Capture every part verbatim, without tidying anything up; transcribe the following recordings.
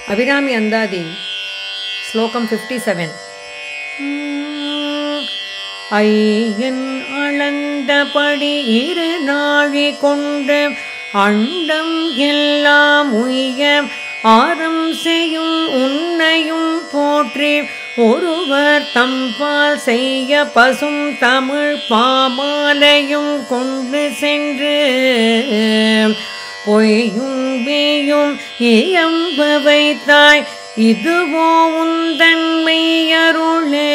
Abhirami Andadi, Slokam fifty-seven. ஐயன் அளந்தபடி இரு நாழி கொண்டு அண்டம் எல்லாம் உய்ய ஆரம் செய்யும் உன்னையும் போற்றி ஒருவர் தம்பால் செய்ய பசும் தமிழ் பாமாலையும் கொண்டு சென்று பொய்யும் மெய்யும் இயம்ப வைத்தாய் இதுவோ உந்தன் மெய்யருளே.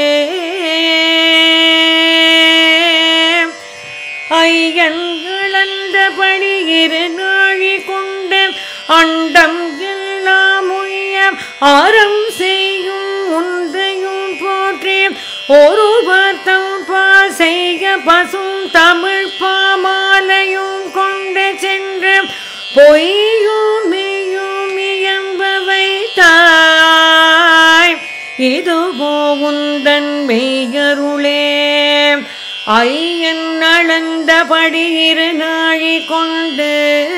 ஐயன் அளந்தபடி இரு நாழி கொண்டு அண்டம் எல்லாம் உய்ய ஆரம் செய்யும் ஒன்றையும் போற்றி ஒருவர் தம்பால் செய்ய பசும் தமிழ் பாமாலையும் கொண்டு சென்று பொய்யும் மெய்யும் இயம்ப வைத்தாய் இதுவோ உந்தன் மெய்யருளே. ஐயன் அளந்தபடி இரு நாழி கொண்டு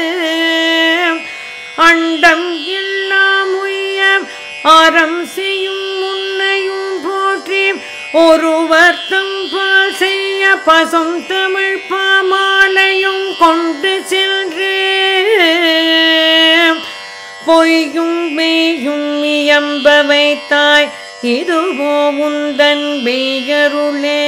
அண்டம் எல்லாம் உய்ய ஆரம் செய்யும் உன்னையும் போற்றி ஒருவர் தம்பால் செய்ய பசும் தமிழ் பாமாலையும் கொண்டு சென்று பொய்யும் மெய்யும் இயம்ப வைத்தாய் இதுவோ உந்தன் மெய்யருளே.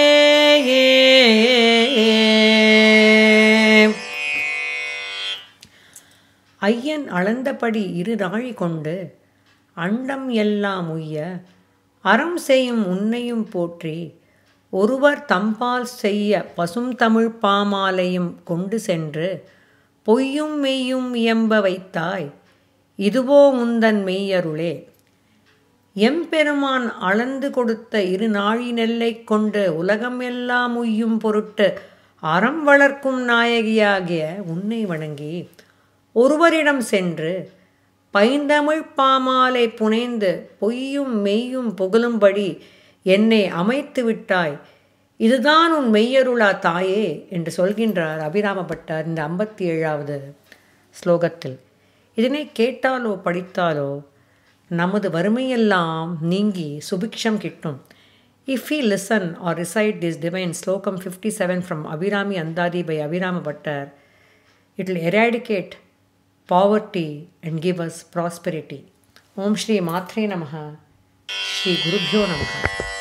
ஐயன் அளந்தபடி இரு நாழி கொண்டு அண்டம் எல்லாம் உய்ய அறம் செய்யும் உன்னையும் போற்றி ஒருவர் தம்பால் செய்ய பசும் தமிழ் பாமாலையும் கொண்டு சென்று பொய்யும் மெய்யும் இயம்ப வைத்தாய் இதுவோ உந்தன் மெய்யருளே. எம்பெருமான் அளந்து கொடுத்த இரு நாழி நெல்லை கொண்டு உலகம் எல்லாம் உய்யும் பொருட்டு அறம் வளர்க்கும் நாயகியாகிய உன்னை வணங்கி ஒருவரிடம் சென்று பைந்தமிழ் பாமாலை புனைந்து பொய்யும் மெய்யும் புகழும்படி என்னை அமைத்து விட்டாய் இதுதான் உன் மெய்யருளா தாயே என்று சொல்கின்றார் அபிராம பட்டர் இந்த ஐம்பத்தி ஏழாவது ஸ்லோகத்தில். இதனை கேட்டாலோ படித்தாலோ நமது வறுமையெல்லாம் நீங்கி சுபிக்ஷம் கிட்டும். If we listen or recite this divine Slokam fifty-seven from Abhirami Andadi by Abhirama Bhattar, it will eradicate poverty and give us prosperity. Om Shri Matre Namaha, Shri Gurubhyo Namaha.